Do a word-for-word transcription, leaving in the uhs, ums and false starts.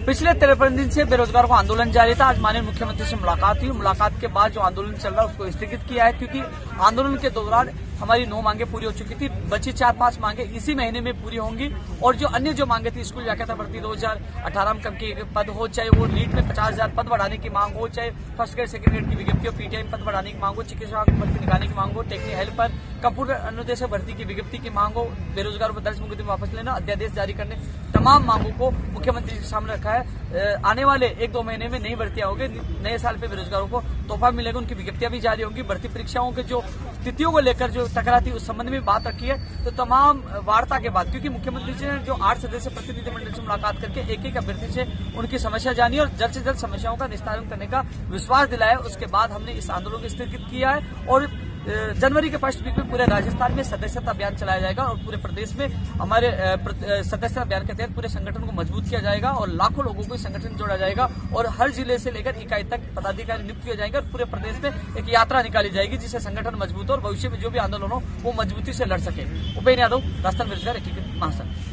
पिछले तिरपन दिन से बेरोजगारों का आंदोलन जारी था। आज माननीय मुख्यमंत्री से मुलाकात हुई। मुलाकात के बाद जो आंदोलन चल रहा है उसको स्थगित किया है, क्योंकि आंदोलन के दौरान हमारी नौ मांगे पूरी हो चुकी थी। बची चार पांच मांगे इसी महीने में पूरी होंगी, और जो अन्य जो मांगे थी, स्कूल व्याख्याता भर्ती दो हजार अठारह में कम के पद हो, चाहे वो नीट में पचास हजार पद बढ़ाने की मांग हो, चाहे फर्स्ट ग्रेड सेकंड ग्रेड की विज्ञप्ति हो, पीटीआई पद बढ़ाने की मांग हो, चिकित्सा भर्ती निकालने की मांग हो, टेक्निकल हेल्पर, कंप्यूटर अनुदेशक भर्ती की विज्ञप्ति की मांग हो, बेरोजगारों को दर्ज मुकदमे वापस लेना, अध्यादेश जारी करने, तमाम मांगों को मुख्यमंत्री के सामने रखा है। आने वाले एक दो महीने में नई भर्तियां होंगी, नए साल पे बेरोजगारों को तोहफा मिलेगा, उनकी विज्ञप्तियां भी जारी होंगी। भर्ती परीक्षाओं के जो तिथियों को लेकर जो टकरा थी उस संबंध में बात रखी है। तो तमाम वार्ता के बाद, क्योंकि मुख्यमंत्री जी ने जो आठ सदस्य प्रतिनिधिमंडल से मुलाकात करके एक एक अभ्यर्थी से उनकी समस्या जानी और जल्द से जल्द समस्याओं का निस्तारण करने का विश्वास दिलाया, उसके बाद हमने इस आंदोलन को स्थगित किया है। और जनवरी के फर्स्ट वीक में पूरे राजस्थान में सदस्यता अभियान चलाया जाएगा और पूरे प्रदेश में हमारे सदस्यता अभियान के तहत पूरे संगठन को मजबूत किया जाएगा और लाखों लोगों को इस संगठन में जोड़ा जाएगा और हर जिले से लेकर इकाई तक पदाधिकारी नियुक्त किए जाएंगे और पूरे प्रदेश में एक यात्रा निकाली जाएगी, जिससे संगठन मजबूत हो और भविष्य में जो भी आंदोलन हो वो मजबूती से लड़ सके। उपेन्द्र यादव, राजस्थान बेरोजगार एकीकृत महासंघ।